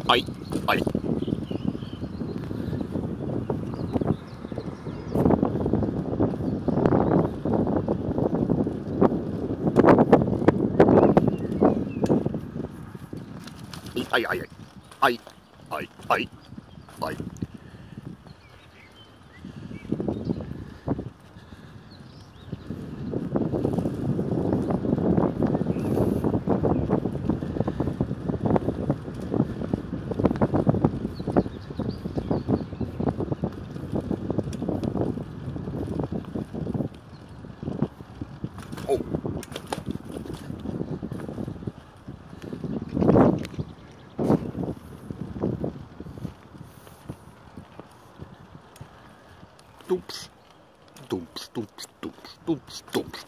Ai, ai. Ai, ai, ai, ai, ai, ai. Oh. Tumps, tumps, tumps, tumps, tumps, tumps.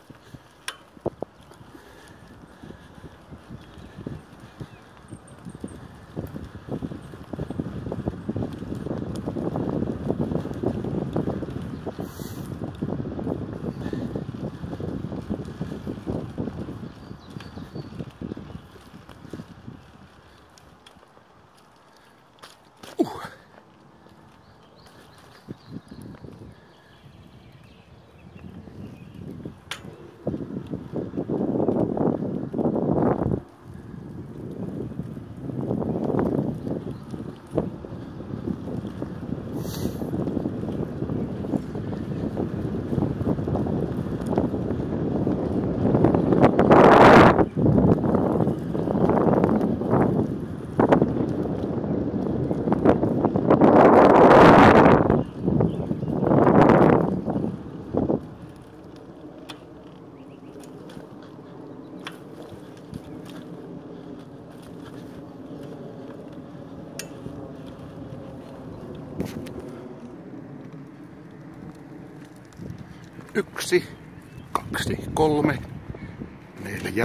Yksi, kaksi, kolme, neljä.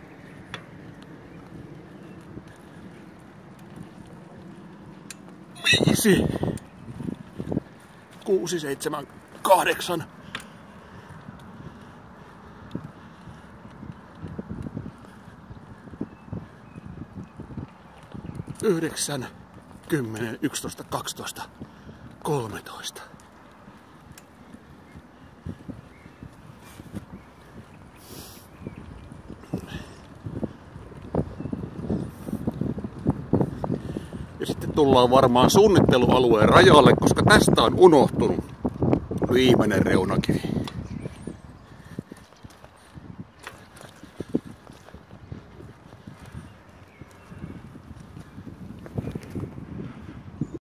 Viisi. 6, 7, 8. 9, 10, 11, 12, 13. Ja sitten tullaan varmaan suunnittelualueen rajalle, koska tästä on unohtunut viimeinen reunakivi.